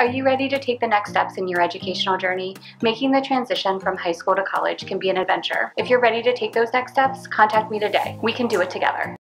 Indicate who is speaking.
Speaker 1: Are you ready to take the next steps in your educational journey? Making the transition from high school to college can be an adventure. If you're ready to take those next steps, contact me today. We can do it together.